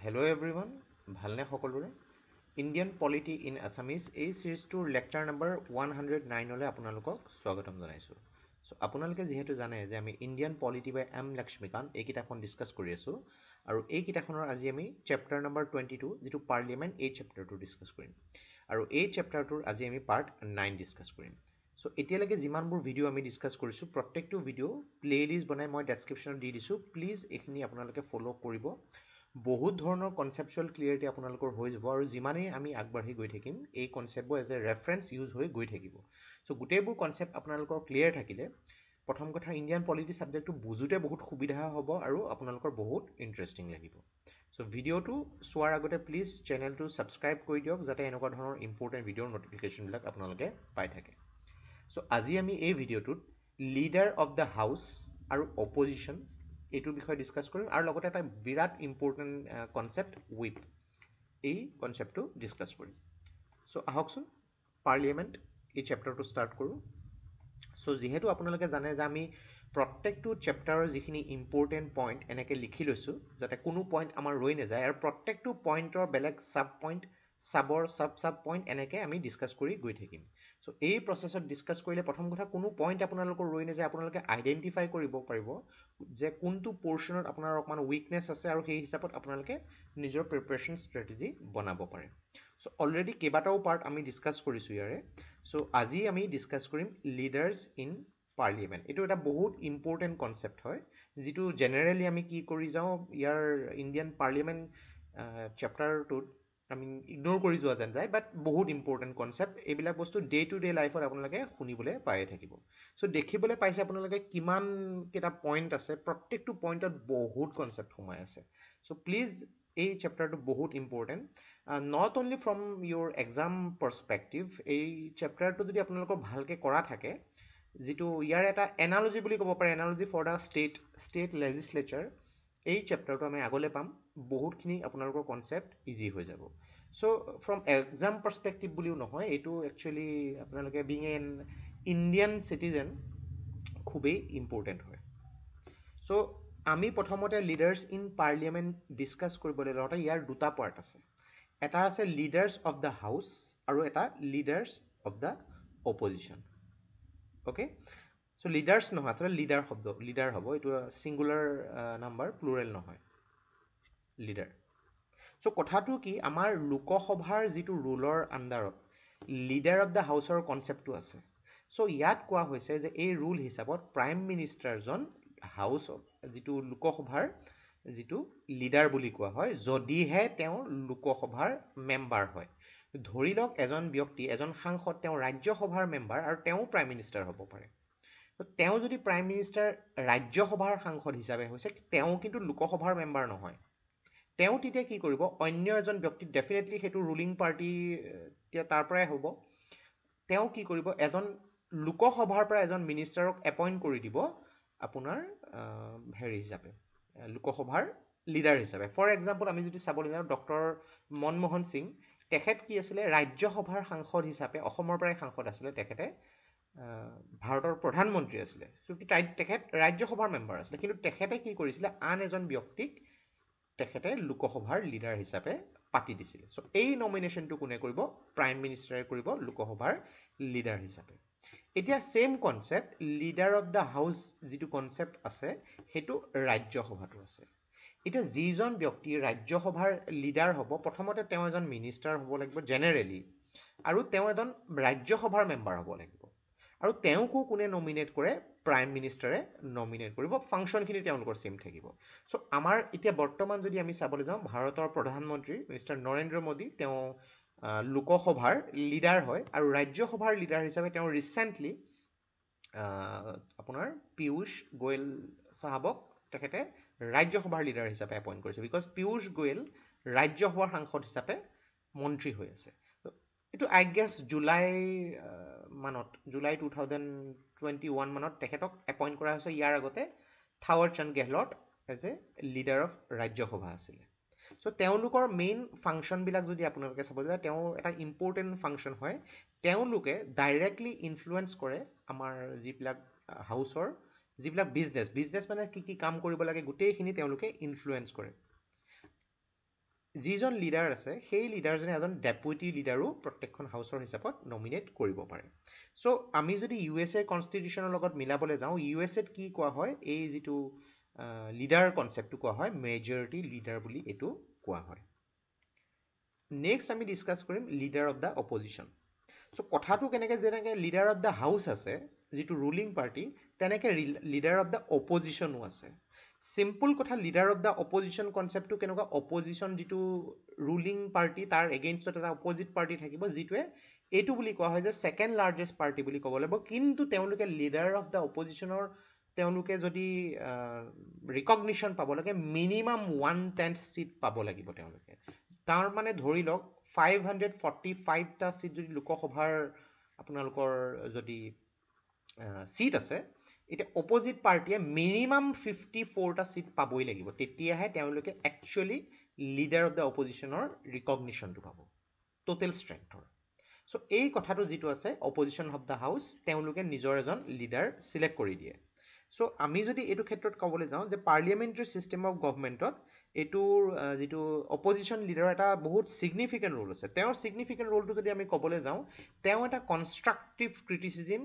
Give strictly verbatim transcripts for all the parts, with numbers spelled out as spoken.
Hello everyone, ভালনে সকলোৰে Indian polity in Assamese এই সিৰিজটোৰ lecture number one oh nine লৈ আপোনালোকক স্বাগতম জনাইছোঁ। সো আপোনালোকে যেহেতু জানে যে আমি Indian polity by M Laxmikanth এই কিতাপখন ডিসকাস কৰি আছোঁ আৰু এই কিতাপখনৰ আজি আমি চেপ্টাৰ নম্বৰ twenty-two যেটো পাৰ্লিয়ামেন্ট এই চেপ্টাৰটো ডিসকাস কৰিম আৰু এই চেপ্টাৰটোৰ আজি আমি পাৰ্ট nine ডিসকাস কৰিম। সো এতিয়ালৈকে যিমানবোৰ ভিডিও আমি ডিসকাস কৰিছোঁ প্ৰত্যেকটো ভিডিও প্লেলিষ্ট বনাই মই ডেসক্ৰিপচনত দি দিছোঁ, প্লিজ এইখিনি আপোনালোকে ফলো কৰিব। বহুত ধৰণৰ কনসেপচুৱেল ক্লিয়াৰিটি আপোনালোকৰ হৈ যাব আৰু যিমানেই আমি আগবাঢ়ি গৈ থাকিম এই কনসেপ্টবোৰ এজ এ ৰেফাৰেন্স ইউজ হৈ গৈ থাকিব। সো গোটেইবোৰ কনসেপ্ট আপোনালোকৰ ক্লিয়াৰ থাকিলে প্ৰথম কথা ইণ্ডিয়ান পলিটি সাবজেক্টটো বুজোতে বহুত সুবিধা হ'ব আৰু আপোনালোকৰ বহুত ইন্টাৰেষ্টিং লাগিব। সো ভিডিওটো চোৱাৰ আগতে প্লিজ চেনেলটো সাবস্ক্ৰাইব কৰি দিয়ক যাতে এনেকুৱা ধৰণৰ ইম্পৰ্টেন্ট ভিডিওৰ নটিফিকেশনবিলাক আপোনালোকে পাই থাকে। সো আজি আমি এই ভিডিওটোত লিডাৰ অফ দ্য হাউস আৰু অপজিশন এইটো বিষয় ডিসকাস কৰিম আৰু লগতে এটা বিৰাট ইম্পৰ্টেন্ট কনসেপ্ট উইথ এই কনসেপ্টটো ডিসকাস কৰিম। সো আহকচোন পাৰ্লিয়ামেন্ট এই চেপ্টাৰটো ষ্টাৰ্ট কৰোঁ। সো যেহেতু আপোনালোকে জানে যে আমি প্ৰত্যেকটো চেপ্টাৰৰ যিখিনি ইম্পৰ্টেন্ট পইণ্ট এনেকৈ লিখি লৈছোঁ যাতে কোনো পইণ্ট আমাৰ ৰৈ নাযায় আৰু প্ৰত্যেকটো পইণ্টৰ বেলেগ সাব পইণ্ট সাবৰ সাব সাব পইণ্ট এনেকৈ আমি ডিসকাস কৰি গৈ থাকিম। সো এই প্ৰসেছত ডিসকাস কৰিলে প্ৰথম কথা কোনো পইণ্ট আপোনালোকৰ ৰৈ নাযায়, আপোনালোকে আইডেন্টিফাই কৰিব পাৰিব যে কোনটো পোৰ্শনত আপোনাৰ অকমান উইকনেছ আছে আৰু সেই হিচাপত আপোনালোকে নিজৰ প্ৰিপাৰেচন ষ্ট্ৰেটেজি বনাব পাৰে। সো অলৰেডি কেইবাটাও পাৰ্ট আমি ডিসকাস কৰিছোঁ ইয়াৰে। সো আজি আমি ডিসকাস কৰিম লিডাৰ্স ইন পাৰ্লিয়ামেন্ট। এইটো এটা বহুত ইম্পৰ্টেন্ট কনসেপ্ট হয় যিটো জেনাৰেলি আমি কি কৰি যাওঁ ইয়াৰ ইণ্ডিয়ান পাৰ্লিয়ামেন্ট চেপ্টাৰটোত আমি ইগনোৰ কৰি যোৱা যেন যায়, বাট বহুত ইম্পৰ্টেন্ট কনসেপ্ট এইবিলাক বস্তু ডে টু ডে লাইফত আপোনালোকে শুনিবলৈ পায়ে থাকিব। সো দেখিবলৈ পাইছে আপোনালোকে কিমান কেইটা পইণ্ট আছে, প্ৰত্যেকটো পইণ্টত বহুত কনসেপ্ট সোমাই আছে। সো প্লিজ এই চেপ্টাৰটো বহুত important not only from your exam perspective. এই চেপ্টাৰটো যদি আপোনালোকৰ ভালকৈ কৰা থাকে যিটো ইয়াৰ এটা এনালজি বুলি ক'ব পাৰে, analogy for the state state legislature, এই চেপ্টাৰটো আমি আগলৈ পাম, বহুতখিনি আপোনালোকৰ কনসেপ্ট ইজি হৈ যাব। সো ফ্ৰম এক্সাম পাৰ্সপেক্টিভ বুলিও নহয়, এইটো একচুৱেলি আপোনালোকে বিং এন ইণ্ডিয়ান চিটিজেন খুবেই ইম্পৰ্টেণ্ট হয়। সো আমি প্ৰথমতে লিডাৰ্স ইন পাৰ্লিয়ামেন্ট ডিসকাস কৰিবলৈ লওঁতে ইয়াৰ দুটা পাৰ্ট আছে, এটা আছে লিডাৰ্স অফ দ্য হাউস আৰু এটা leaders of the opposition. Okay, so leaders নহয়, আসলে লিডাৰ শব্দ লিডাৰ হ'ব, এইটো সিঙ্গুলাৰ নাম্বাৰ প্লুৰেল নহয়, লিডাৰ। সো কথাটো কি আমাৰ লোকসভাৰ যিটো ৰুলৰ আন্ডাৰত লিডাৰ অফ দ্য হাউসৰ কনসেপ্টটো আছে। সো ইয়াত কোৱা হৈছে যে এই ৰুল হিচাপত প্ৰাইম মিনিষ্টাৰজন হাউস যিটো লোকসভাৰ যিটো লিডাৰ বুলি কোৱা হয় যদিহে তেওঁ লোকসভাৰ মেম্বাৰ হয়। ধৰি লওক এজন ব্যক্তি এজন সাংসদ তেওঁ ৰাজ্যসভাৰ মেম্বাৰ আৰু তেওঁ প্ৰাইম মিনিষ্টাৰ হ'ব পাৰে। তেওঁ যদি প্ৰাইম মিনিষ্টাৰ ৰাজ্যসভাৰ সাংসদ হিচাপে হৈছে তেওঁ কিন্তু লোকসভাৰ মেম্বাৰ নহয়। তেওঁ তেতিয়া কি কৰিব, অন্য এজন ব্যক্তি ডেফিনেটলি সেইটো ৰুলিং পাৰ্টি তাৰ পৰাই হ'ব, তেওঁ কি কৰিব এজন লোকসভাৰ পৰা এজন মিনিষ্টাৰক এপইণ্ট কৰি দিব আপোনাৰ হেৰি হিচাপে লোকসভাৰ লিডাৰ হিচাপে। ফৰ এক্সাম্পল আমি যদি চাবলৈ যাওঁ ডক্টৰ মনমোহন সিং, তেখেত কি আছিলে ৰাজ্যসভাৰ সাংসদ হিচাপে অসমৰ পৰাই সাংসদ আছিলে, তেখেতে ভাৰতৰ প্ৰধানমন্ত্ৰী আছিলে, তেখেত ৰাজ্যসভাৰ মেম্বাৰ আছিলে, কিন্তু তেখেতে কি কৰিছিলে আন এজন ব্যক্তিক তেখেতে লোকসভাৰ লিডাৰ হিচাপে পাতি দিছিলে। সো এই নমিনেশ্যনটো কোনে কৰিব, প্ৰাইম মিনিষ্টাৰে কৰিব লোকসভাৰ লিডাৰ হিচাপে। এতিয়া same concept leader of the house যিটো কনসেপ্ট আছে সেইটো ৰাজ্যসভাটো আছে। এতিয়া যিজন ব্যক্তি ৰাজ্যসভাৰ লিডাৰ হ'ব প্ৰথমতে তেওঁ এজন মিনিষ্টাৰ হ'ব লাগিব জেনেৰেলি, আৰু তেওঁ এজন ৰাজ্যসভাৰ মেম্বাৰ হ'ব লাগিব, আৰু তেওঁকো কোনে নমিনেট কৰে, প্ৰাইম মিনিষ্টাৰে নমিনেট কৰিব, ফাংচনখিনি তেওঁলোকৰ সেম থাকিব। সো আমাৰ এতিয়া বৰ্তমান যদি আমি চাবলৈ যাওঁ ভাৰতৰ প্ৰধানমন্ত্ৰী মিষ্টাৰ নৰেন্দ্ৰ মোদী তেওঁ লোকসভাৰ লিডাৰ হয় আৰু ৰাজ্যসভাৰ লিডাৰ হিচাপে তেওঁ ৰিচেণ্টলি আপোনাৰ পীয়ুষ গোয়েল চাহাবক তেখেতে ৰাজ্যসভাৰ লিডাৰ হিচাপে এপইণ্ট কৰিছে, বিকজ পীয়ুষ গোয়েল ৰাজ্যসভাৰ সাংসদ হিচাপে মন্ত্ৰী হৈ আছে। এইটো আই গেছ জুলাই মানত July two thousand twenty one মানত তেখেতক এপইণ্ট কৰা হৈছে। ইয়াৰ আগতে Thawar Chand Gehlot as a leader of Rajya Sabha আছিলে। সো তেওঁলোকৰ মেইন ফাংচনবিলাক যদি আপোনালোকে চাব যায় তেওঁ এটা ইম্পৰ্টেণ্ট ফাংচন হয়, তেওঁলোকে ডাইৰেক্টলি ইনফ্লুৱেঞ্চ কৰে আমাৰ যিবিলাক হাউচৰ যিবিলাক বিজনেছ বিজনেছ মানে কি কি কাম কৰিব লাগে গোটেইখিনি তেওঁলোকে ইনফ্লুৱেঞ্চ কৰে। যিজন লিডাৰ আছে সেই লিডাৰজনে এজন ডেপুটি লিডাৰো প্ৰত্যেকখন হাউচৰ হিচাপত নমিনেট কৰিব পাৰে সো আমি যদি ইউ এছ এ কনষ্টিটিউচনৰ লগত মিলাবলৈ যাওঁ ইউ এছ এত কি কোৱা হয় এই যিটো লিডাৰ কনচেপ্টটো কোৱা হয় মেজৰিটি লিডাৰ বুলি এইটো কোৱা হয় নেক্সট আমি ডিছকাছ কৰিম leader of the opposition so কথাটো কেনেকৈ যেনেকৈ লিডাৰ অফ দ্য হাউচ আছে যিটো ৰুলিং পাৰ্টি তেনেকৈ লিডাৰ অফ দ্য অপজিশ্যনো আছে সিম্পল কথা লিডাৰ অফ দ্য অপজিশ্যন কনচেপ্টটো কেনেকুৱা অপজিশ্যন যিটো ৰুলিং পাৰ্টি তাৰ এগেইনষ্টত এটা অপজিট পাৰ্টি থাকিব যিটোৱে এইটো বুলি কোৱা হয় যে ছেকেণ্ড লাৰ্জেষ্ট পাৰ্টি বুলি ক'ব লাগিব কিন্তু তেওঁলোকে লিডাৰ অফ দ্য অপজিশ্যনৰ তেওঁলোকে যদি ৰিকগনিশ্যন পাব লাগে মিনিমাম ওৱান টেন্থ চিট পাব লাগিব তেওঁলোকে তাৰ মানে ধৰি লওক ফাইভ হাণ্ড্ৰেড ফৰ্টি ফাইভটা চিট যদি লোকসভাৰ আপোনালোকৰ যদি চিট আছে এতিয়া অপজিট পাৰ্টিয়ে মিনিমাম ফিফটি ফ'ৰটা চিট পাবই লাগিব তেতিয়াহে তেওঁলোকে একচুৱেলি লিডাৰ অফ দ্য অপজিশ্যনৰ ৰিকগনিশ্যনটো পাব টোটেল ষ্ট্ৰেংথৰ সো এই কথাটো যিটো আছে অপজিশ্যন অফ দ্য হাউচ তেওঁলোকে নিজৰ এজন লিডাৰ চিলেক্ট কৰি দিয়ে সো আমি যদি এইটো ক্ষেত্ৰত ক'বলৈ যাওঁ যে পাৰ্লিয়ামেণ্টাৰী ছিষ্টেম অফ গভৰ্ণমেণ্টত এইটোৰ যিটো অপজিশ্যন লিডাৰ এটা বহুত ছিগনিফিকেণ্ট ৰোল আছে তেওঁৰ ছিগনিফিকেণ্ট ৰোলটো যদি আমি ক'বলৈ যাওঁ তেওঁ এটা কনষ্ট্ৰাক্টিভ ক্ৰিটিচিজিম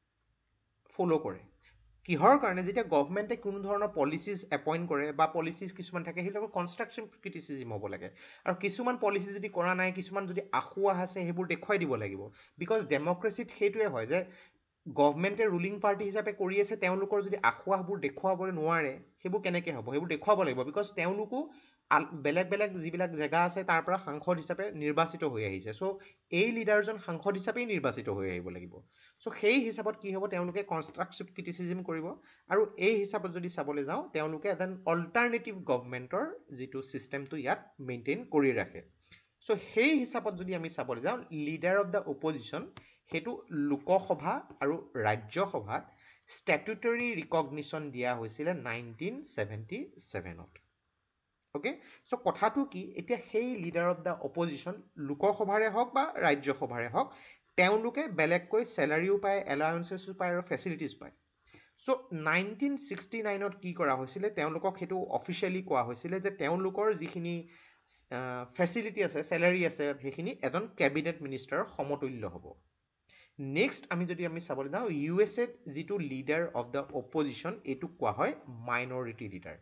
ফ'ল' কৰে কিহৰ কাৰণে যেতিয়া গভৰ্ণমেণ্টে কোনো ধৰণৰ পলিচিজ এপইণ্ট কৰে বা পলিচিজ কিছুমান থাকে সেইবিলাকৰ কনষ্ট্ৰাকশ্যন ক্ৰিটিচিজিম হ'ব লাগে আৰু কিছুমান পলিচি যদি কৰা নাই কিছুমান যদি আসোঁৱাহ আছে সেইবোৰ দেখুৱাই দিব লাগিব বিকজ ডেমক্ৰেচিত সেইটোৱে হয় যে গভৰ্ণমেণ্টে ৰুলিং পাৰ্টি হিচাপে কৰি আছে তেওঁলোকৰ যদি আসোঁৱাহবোৰ দেখুৱাবলৈ নোৱাৰে সেইবোৰ কেনেকৈ হ'ব সেইবোৰ দেখুৱাব লাগিব বিকজ তেওঁলোকো বেলেগ বেলেগ যিবিলাক জেগা আছে তাৰ পৰা সাংসদ হিচাপে নিৰ্বাচিত হৈ আহিছে চ' এই লিডাৰজন সাংসদ হিচাপেই নিৰ্বাচিত হৈ আহিব লাগিব চ' সেই হিচাপত কি হ'ব তেওঁলোকে কনষ্ট্ৰাকটিভ ক্ৰিটিচিজিম কৰিব আৰু এই হিচাপত যদি চাবলৈ যাওঁ তেওঁলোকে এজন অল্টাৰনেটিভ গভৰ্ণমেণ্টৰ যিটো ছিষ্টেমটো ইয়াত মেইনটেইন কৰি ৰাখে চ' সেই হিচাপত যদি আমি চাবলৈ যাওঁ লিডাৰ অফ দ্য অপজিশ্যন সেইটো লোকসভা আৰু ৰাজ্যসভাত ষ্টেটুটৰী ৰিকগনিশ্যন দিয়া হৈছিলে নাইনটিন ছেভেণ্টি ছেভেনত অ'কে চ' কথাটো কি এতিয়া সেই লিডাৰ অফ দ্য অপজিশ্যন লোকসভাৰে হওক বা ৰাজ্যসভাৰে হওক তেওঁলোকে বেলেগকৈ চেলাৰিও পায় এলাউঞ্চেছো পায় আৰু ফেচিলিটিজ পায় চ' নাইনটিন ছিক্সটি নাইনত কি কৰা হৈছিলে তেওঁলোকক সেইটো অফিচিয়েলি কোৱা হৈছিলে যে তেওঁলোকৰ যিখিনি ফেচিলিটি আছে চেলাৰি আছে সেইখিনি এজন কেবিনেট মিনিষ্টাৰৰ সমতুল্য হ'ব নেক্সট আমি যদি আমি চাবলৈ যাওঁ ইউ এছ এত যিটো লিডাৰ অফ দ্য অপজিশ্যন এইটোক কোৱা হয় মাইনৰিটি লিডাৰ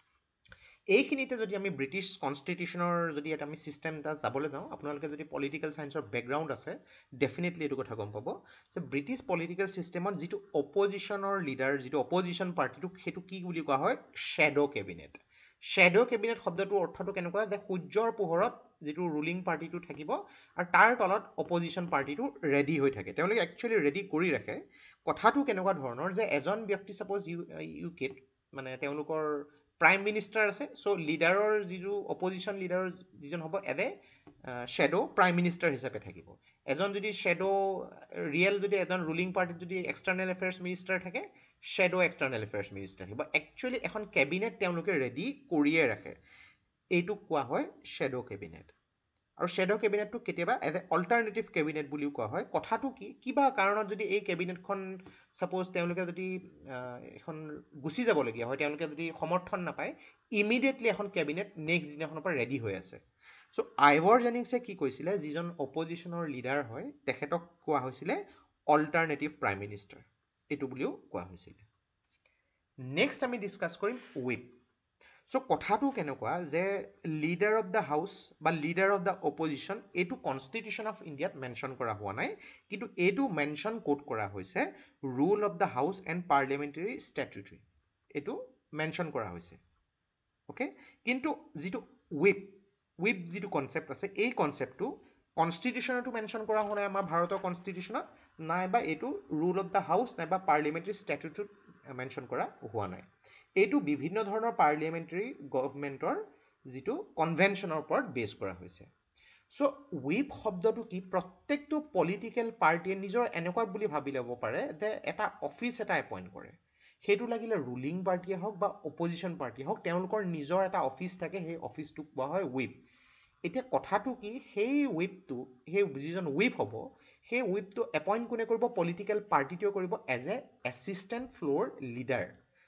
এইখিনিতে যদি আমি ব্ৰিটিছ কনষ্টিটিউশ্যনৰ যদি এটা আমি ছিষ্টেম এটা যাবলৈ যাওঁ আপোনালোকে যদি পলিটিকেল ছায়েন্সৰ বেকগ্ৰাউণ্ড আছে ডেফিনেটলি এইটো কথা গম পাব যে ব্ৰিটিছ পলিটিকেল ছিষ্টেমত যিটো অপজিশ্যনৰ লিডাৰ যিটো অপজিশ্যন পাৰ্টিটোক সেইটো কি বুলি কোৱা হয় শ্বেডো কেবিনেট শ্বেডো কেবিনেট শব্দটোৰ অৰ্থটো কেনেকুৱা যে সূৰ্যৰ পোহৰত যিটো ৰুলিং পাৰ্টিটো থাকিব আৰু তাৰ তলত অপজিশ্যন পাৰ্টিটো ৰেডি হৈ থাকে তেওঁলোকে একচুৱেলি ৰেডি কৰি ৰাখে কথাটো কেনেকুৱা ধৰণৰ যে এজন ব্যক্তি ছাপ'জ ইউ ইউ কেত মানে তেওঁলোকৰ প্ৰাইম মিনিষ্টাৰ আছে চ' লিডাৰৰ যিটো অপজিশ্যন লিডাৰৰ যিজন হ'ব as a shadow prime minister হিচাপে থাকিব এজন যদি শ্বেডো ৰিয়েল যদি এজন ৰুলিং পাৰ্টিত যদি এক্সটাৰ্নেল এফেয়াৰ্ছ মিনিষ্টাৰ থাকে শ্বেডো এক্সটাৰ্নেল এফেয়াৰ্ছ মিনিষ্টাৰ থাকিব একচুৱেলি এখন কেবিনেট তেওঁলোকে ৰেডি কৰিয়ে ৰাখে এইটোক কোৱা হয় শ্বেডো কেবিনেট আৰু শ্বেডো কেবিনেটটো কেতিয়াবা এজ এ অল্টাৰনেটিভ কেবিনেট বুলিও কোৱা হয় কথাটো কি কিবা কাৰণত যদি এই কেবিনেটখন ছাপ'জ তেওঁলোকে যদি এখন গুচি যাবলগীয়া হয় তেওঁলোকে যদি সমৰ্থন নাপায় ইমিডিয়েটলি এখন কেবিনেট নেক্সট দিনাখনৰ পৰা ৰেডি হৈ আছে চ' আইভৰ জেনিংছে কি কৈছিলে যিজন অপজিশ্যনৰ লিডাৰ হয় তেখেতক কোৱা হৈছিলে অল্টাৰনেটিভ প্ৰাইম মিনিষ্টাৰ এইটো বুলিও কোৱা হৈছিলে নেক্সট আমি ডিছকাছ কৰিম হুইপ চ' কথাটো কেনেকুৱা যে লিডাৰ অফ দ্য হাউচ বা লিডাৰ অফ দ্য অপজিশ্যন এইটো কনষ্টিটিউশ্যন অফ ইণ্ডিয়াত মেনশ্যন কৰা হোৱা নাই কিন্তু এইটো মেনশ্যন ক'ত কৰা হৈছে rule of the house and parliamentary statutory এইটো মেনশ্যন কৰা হৈছে অ'কে কিন্তু যিটো হুইপ হুইপ যিটো কনচেপ্ট আছে এই কনচেপ্টটো কনষ্টিটিউশ্যনতো মেনশ্যন কৰা হোৱা নাই আমাৰ ভাৰতৰ কনষ্টিটিউশ্যনত নাইবা এইটো ৰুল অফ দ্য হাউচ নাইবা পাৰ্লিয়ামেণ্টাৰী ষ্টেটুটৰীত মেনশ্যন কৰা হোৱা নাই এইটো বিভিন্ন ধৰণৰ পাৰ্লিয়ামেণ্টাৰী গভৰ্ণমেণ্টৰ যিটো কনভেনশ্যনৰ ওপৰত বেছ কৰা হৈছে চ' হুইপ শব্দটো কি প্ৰত্যেকটো পলিটিকেল পাৰ্টিয়ে নিজৰ এনেকুৱা বুলি ভাবি ল'ব পাৰে যে এটা অফিচ এটা এপইণ্ট কৰে সেইটো লাগিলে ৰুলিং পাৰ্টিয়ে হওক বা অপজিশ্যন পাৰ্টিয়ে হওক তেওঁলোকৰ নিজৰ এটা অফিচ থাকে সেই অফিচটোক কোৱা হয় হুইপ এতিয়া কথাটো কি সেই হুইপটো সেই যিজন হুইপ হ'ব সেই হুইপটো এপইণ্ট কোনে কৰিব পলিটিকেল পাৰ্টিটোৱে কৰিব as a assistant floor leader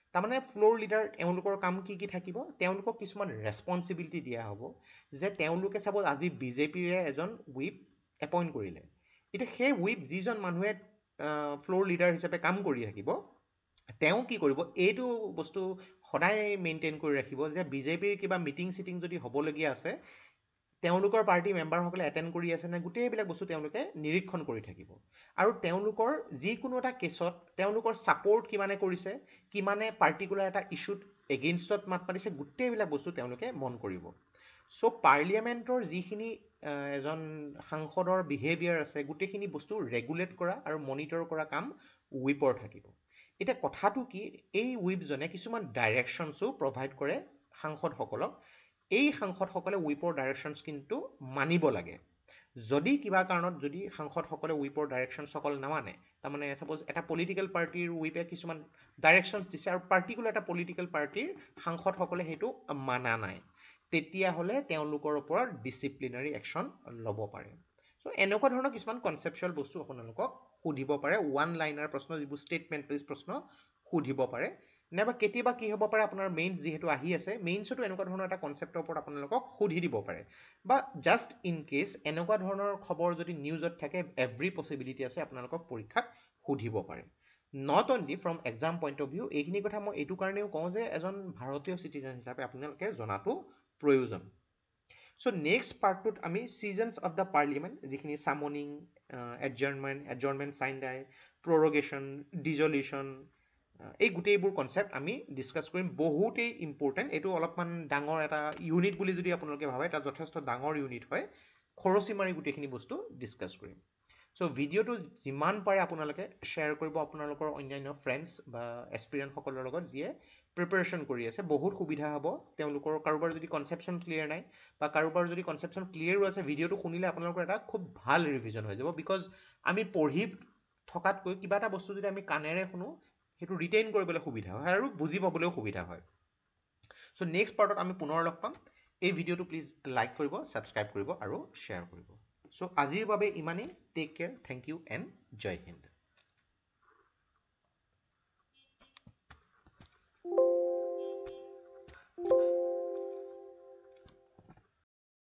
তাৰমানে ফ্লোৰ লিডাৰ তেওঁলোকৰ কাম কি কি থাকিব তেওঁলোকক কিছুমান ৰেসপন্সিবিলিটি দিয়া হ'ব যে তেওঁলোকে সাপোজ আজি বিজেপিৰে এজন হুইপ এপইন্ট কৰিলে এতিয়া সেই হুইপ যিজন মানুহে ফ্লোৰ লিডাৰ হিচাপে কাম কৰি থাকিব তেওঁ কি কৰিব এইটো বস্তু সদায় মেইনটেইন কৰি ৰাখিব যে বিজেপিৰ কিবা মিটিং সিটিং যদি হ'বলগীয়া আছে তেওঁলোকৰ পাৰ্টি মেম্বাৰসকলে এটেণ্ড কৰি আছে নে গোটেইবিলাক বস্তু তেওঁলোকে নিৰীক্ষণ কৰি থাকিব আৰু তেওঁলোকৰ যিকোনো এটা কেছত তেওঁলোকৰ ছাপোৰ্ট কিমানে কৰিছে কিমানে পাৰ্টিকুলাৰ এটা ইস্যুত এগেইনষ্টত মাত মাতিছে গোটেইবিলাক বস্তু তেওঁলোকে মন কৰিব সো পাৰ্লিয়ামেন্টৰ যিখিনি এজন সাংসদৰ বিহেভিয়াৰ আছে গোটেইখিনি বস্তু ৰেগুলেট কৰা আৰু মনিটৰ কৰা কাম হুইপৰ থাকিব এতিয়া কথাটো কি এই হুইপজনে কিছুমান ডাইৰেকশ্যনছো প্ৰভাইড কৰে সাংসদসকলক এই সাংসদসকলে হুইপৰ ডাইৰেকশ্যনছ কিন্তু মানিব লাগে যদি কিবা কাৰণত যদি সাংসদসকলে হুইপৰ ডাইৰেকশ্যনছ সকল নামানে তাৰমানে সাপোজ এটা পলিটিকেল পাৰ্টিৰ হুইপে কিছুমান ডাইৰেকশ্যনছ দিছে আৰু পাৰ্টিকুলাৰ এটা পলিটিকেল পাৰ্টিৰ সাংসদসকলে সেইটো মানা নাই তেতিয়াহ'লে তেওঁলোকৰ ওপৰত ডিসিপ্লিনাৰী একশ্যন ল'ব পাৰে সো এনেকুৱা ধৰণৰ কিছুমান কনচেপচুৱেল বস্তু আপোনালোকক সুধিব পাৰে ওৱান লাইনাৰ প্ৰশ্ন যিবোৰ ষ্টেটমেণ্ট বেছ প্ৰশ্ন সুধিব পাৰে নাইবা কেতিয়াবা কি হ'ব পাৰে আপোনাৰ মেইনছ যিহেতু আহি আছে মেইনছতো এনেকুৱা ধৰণৰ এটা কনচেপ্টৰ ওপৰত আপোনালোকক সুধি দিব পাৰে বা জাষ্ট ইন কেছ এনেকুৱা ধৰণৰ খবৰ যদি নিউজত থাকে এভৰি পচিবিলিটি আছে আপোনালোকক পৰীক্ষাত সুধিব পাৰে not only from exam point of view এইখিনি কথা মই এইটো কাৰণেও কওঁ যে এজন ভাৰতীয় চিটিজেন হিচাপে আপোনালোকে জনাটো প্ৰয়োজন সো নেক্সট পাৰ্টটোত আমি সিজনছ অফ দ্য পাৰ্লিয়ামেণ্ট যিখিনি সামনিং এডজাৰ্ণমেণ্ট এডজৰ্ণমেণ্ট চাইন ডাই প্ৰৰোগেশ্যন ডিজলিউশ্যন এই গোটেইবোৰ কনচেপ্ট আমি ডিছকাছ কৰিম বহুতেই ইম্পৰ্টেণ্ট এইটো অলপমান ডাঙৰ এটা ইউনিট বুলি যদি আপোনালোকে ভাবে এটা যথেষ্ট ডাঙৰ ইউনিট হয় খৰচি মাৰি গোটেইখিনি বস্তু ডিছকাছ কৰিম সো ভিডিঅ'টো যিমান পাৰে আপোনালোকে শ্বেয়াৰ কৰিব আপোনালোকৰ অন্যান্য ফ্ৰেণ্ডছ বা এক্সপিৰিয়েঞ্চসকলৰ লগত যিয়ে প্ৰিপাৰেশ্যন কৰি আছে বহুত সুবিধা হ'ব তেওঁলোকৰ কাৰোবাৰ যদি কনচেপশ্যন ক্লিয়াৰ নাই বা কাৰোবাৰ যদি কনচেপশ্যন ক্লিয়াৰো আছে ভিডিঅ'টো শুনিলে আপোনালোকৰ এটা খুব ভাল ৰিভিজন হৈ যাব বিকজ আমি পঢ়ি থকাতকৈ কিবা এটা বস্তু যদি আমি কাণেৰে শুনো সেইটো ৰিটেইন কৰিবলৈ সুবিধা হয় আৰু বুজি পাবলৈও সুবিধা হয় সো নেক্সট পাৰ্টত আমি পুনৰ লগ পাম এই ভিডিঅ'টো প্লিজ লাইক কৰিব ছাবস্ক্ৰাইব কৰিব আৰু শ্বেয়াৰ কৰিব সো আজিৰ বাবে ইমানেই take care thank you and জয় হিন্দ